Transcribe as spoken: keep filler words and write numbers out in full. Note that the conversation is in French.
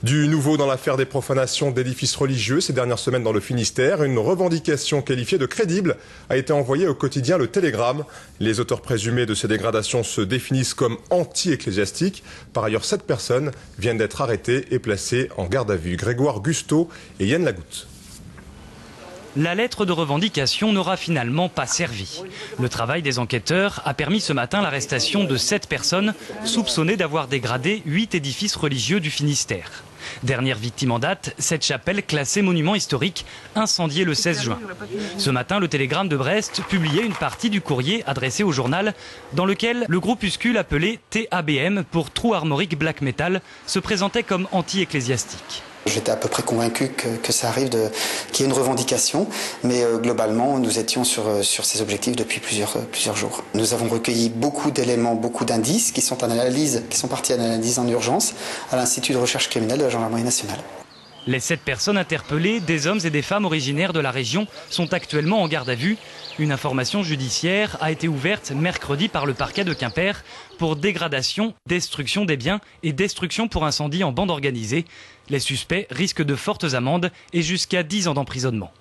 Du nouveau dans l'affaire des profanations d'édifices religieux ces dernières semaines dans le Finistère. Une revendication qualifiée de crédible a été envoyée au quotidien Le Télégramme. Les auteurs présumés de ces dégradations se définissent comme anti-ecclésiastiques. Par ailleurs, sept personnes viennent d'être arrêtées et placées en garde à vue. Grégoire Gusteau et Yann Lagoutte. La lettre de revendication n'aura finalement pas servi. Le travail des enquêteurs a permis ce matin l'arrestation de sept personnes soupçonnées d'avoir dégradé huit édifices religieux du Finistère. Dernière victime en date, cette chapelle classée monument historique, incendiée le seize juin. Ce matin, le Télégramme de Brest publiait une partie du courrier adressé au journal dans lequel le groupuscule appelé T A B M pour True Armoric Black Metal se présentait comme anti-ecclésiastique. J'étais à peu près convaincu que, que ça arrive, de, qu'il y ait une revendication, mais euh, globalement, nous étions sur, euh, sur ces objectifs depuis plusieurs, euh, plusieurs jours. Nous avons recueilli beaucoup d'éléments, beaucoup d'indices qui sont en analyse, qui sont partis à l'analyse en urgence à l'Institut de recherche criminelle de la Gendarmerie nationale. Les sept personnes interpellées, des hommes et des femmes originaires de la région, sont actuellement en garde à vue. Une information judiciaire a été ouverte mercredi par le parquet de Quimper pour dégradation, destruction des biens et destruction pour incendie en bande organisée. Les suspects risquent de fortes amendes et jusqu'à dix ans d'emprisonnement.